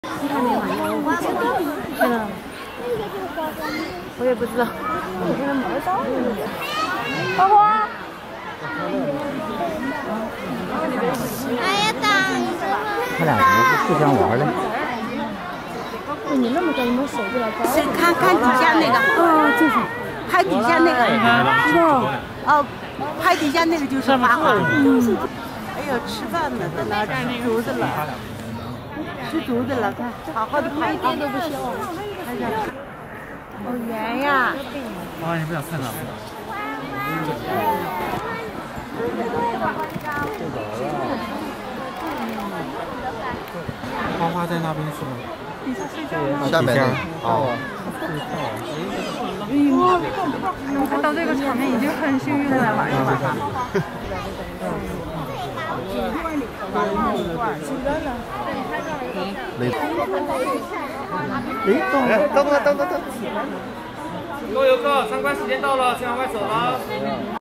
你还没买呢？天哪！我也不知道，我现在买得到。花花。 哎呀，当他俩怎么不互相玩呢？ 你那么高，你们手就来高。 是看底下那个。 啊，就是。 拍底下那个。 知道。 哦，拍底下那个就是花花。哎呦，吃饭呢，在那吃竹子了，吃竹子了，看，好好的拍，一点都不香。拍下去。好圆呀！ 啊，你不想看了？花花在那边是吗？ 下面哦。 他到这个场面已经很幸运了，晚上。 等。 各位游客，参观时间到了，请往外走了。